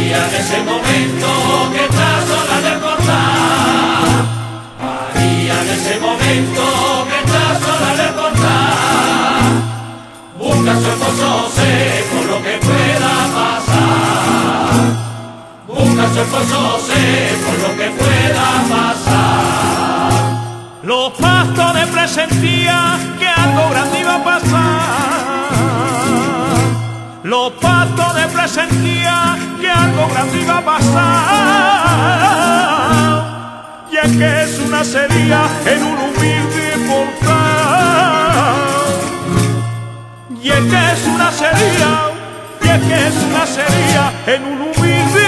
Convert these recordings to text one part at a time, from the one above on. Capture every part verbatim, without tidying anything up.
María en ese momento que está sola en el portal. María en ese momento que está sola en el portal. Busca a su esposo seco lo que pueda pasar. Busca a su esposo seco lo que pueda pasar. Los pastores presentían que algo grande iba a pasar. Los pastores presentían que algo grande iba a pasar. Y es que Jesús nacería en un humilde portal. Y es que Jesús nacería, y es que Jesús nacería en un humilde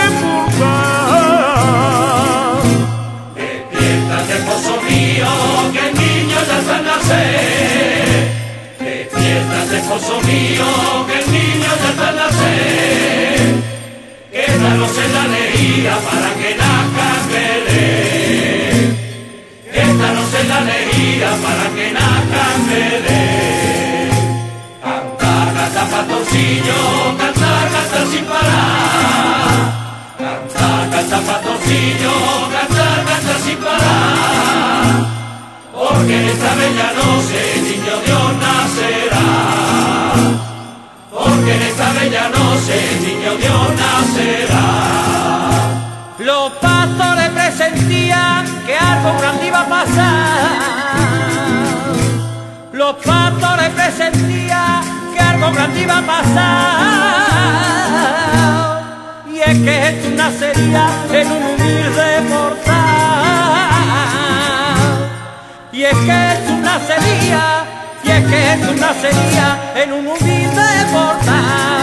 portal. Despiértate, esposo mío, que el niño ya está al nacer. Despiértate, esposo mío, que el niño ya está al nacer. Quédanos en la alegría para que nazca Belén. Quédanos en la alegría para que nazca Belén. Cantar, cantar, pastorcillo, cantar, cantar sin parar. Cantar, cantar, pastorcillo, cantar, cantar sin parar. Porque en esta bella noche el niño Dios nacerá. Porque en esta bella noche el niño Dios nacerá. Los pastores presentían que algo grande iba a pasar. Los pastores presentían que algo grande iba a pasar. Y es que Jesús nacería en un humilde portal. Y es que Jesús nacería, y es que Jesús nacería en un humilde portal.